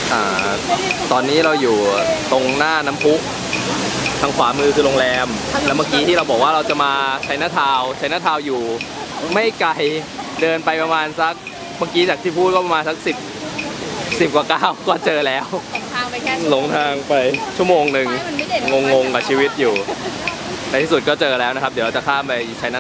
ตอนนี้เราอยู่ตรงหน้าน้ำพุทางขวามือคือโรงแรมแล้วเมื่อกี้ที่เราบอกว่าเราจะมาไชน่าทาวน์อยู่ไม่ไกลเดินไปประมาณสักเมื่อกี้จากที่พูดก็ประมาณสัก10กว่าก้าวก็เจอแล้วหลงทางไปชั่วโมงหนึ่งงงกับชีวิตอยู่ในที่สุดก็เจอแล้วนะครับเดี๋ยวเราจะข้ามไปไชน่า